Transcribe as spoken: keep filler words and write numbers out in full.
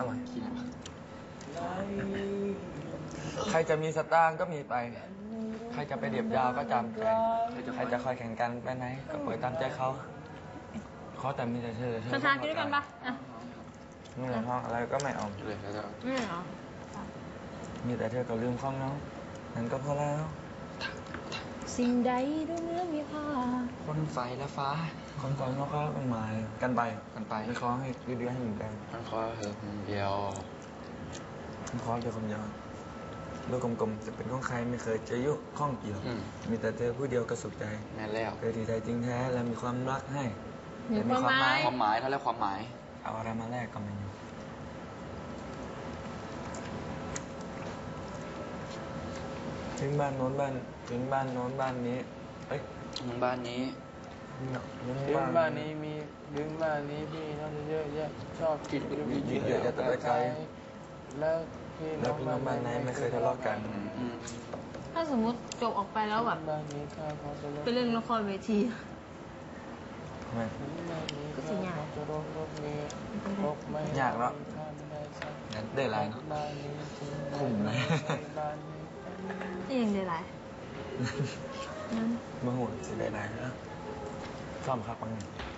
อร่อยกินอะไรใครจะมีสตางค์ก็มีไป ใครจะไปเดียบยาวก็จำใจใครจะคอยแข่งกันไปไหนก็ปล่อยตามใจเขาเขาแต่มีแต่เธอเธอชาๆกินด้วยกันปะอ่ะไม่เอาห้องอะไรก็ไม่เอาเลยแล้วจะไม่เหรอมีแต่เธอก็ลืมของน้องนั่นก็พอแล้วสิ่งใดดูเนื้อมีค่าคนไฟและฟ้าคนก่อนเขาก็ต้องมากันไปกันไปไม่ขอให้ดื้อๆให้เหมือนกันมันขอเถอะคนเดียวไม่ขอเดียวคำเดียวลูกกลมๆจะเป็นของใครไม่เคยจะยุ่งข้องเกี่ยวอืมมีแต่เธอผู้เดียวก็สุขใจแม่นแล้วเธอที่ใจจริงแท้และมีความรักให้มีแต่ความหมายความหมายเขาเรียกความหมายเอาอะไรมาแลกก็ไม่มีถึงบ้านโน้นบ้านถึงบ้านโน้นบ้านนี้เอ้ยบ้านนี้ถึงดึงบ้านนี้มีดึงบ้านนี้พี่น้องเยอะแยะชอบกินก็มีเยอะแล้วพี่แล้วพี่น้องบ้านไหนไม่เคยทะเลาะกันอืมถ้าสมมุติจบออกไปแล้วแบบบ้านนี้ข้าพอจะไปเล่นละครเวทีทำไมบ้านนี้ข้าพอจะรบรบเมียรบไม่ยากแล้ว งั้นได้ไรเนาะบ้านนี้ถึงคุ้มนะบ้านนี้นี่ยังได้ไรนั่นมาหุ่นสิได้ไรนะชอบครับปัง